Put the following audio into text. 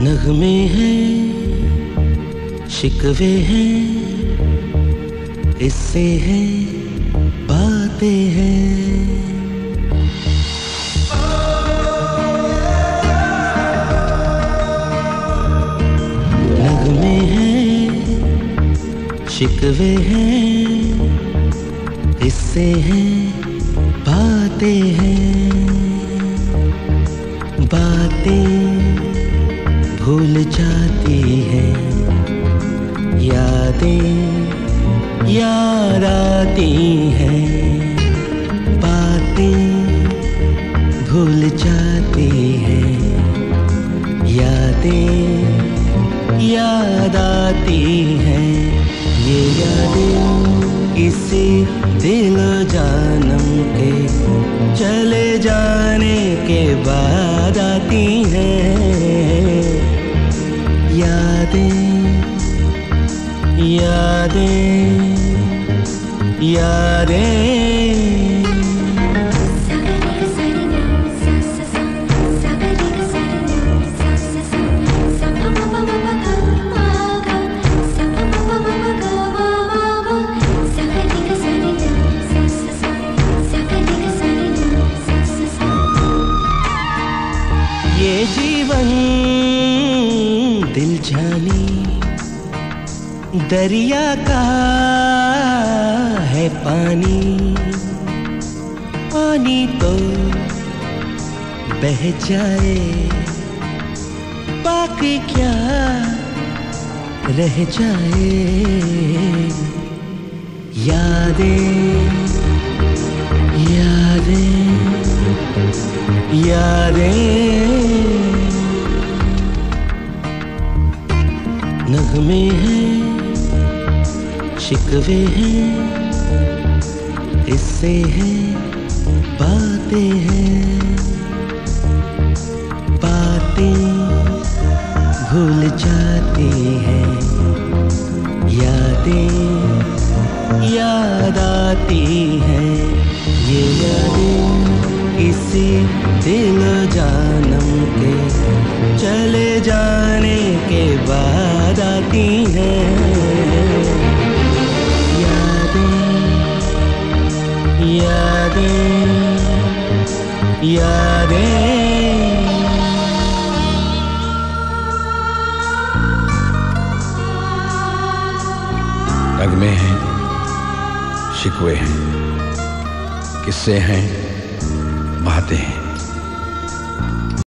नगमे हैं, शिकवे हैं, इससे हैं, बातें हैं। नगमे हैं, शिकवे हैं, इससे हैं, बातें हैं। बातें भूल जाती हैं, यादें याद आती हैं। बातें भूल जाती हैं, यादें याद आती हैं। ये यादें किसी दिल जानम के चले जाने के बाद आती हैं। यादें यादें यादें। ये जीवन दिल जानी दरिया का है पानी। पानी तो बह जाए, बाकी क्या रह जाए। यादें यादें यादें। नगमे हैं, शिकवे हैं, इससे हैं, बातें हैं। बातें भूल जाती हैं, यादें याद आती हैं। ये यादें किसी दिल जानम के चले जाने के बाद आती हैं। यादें यादें यादें। नगमे हैं, शिकवे हैं, किस्से हैं, बातें हैं।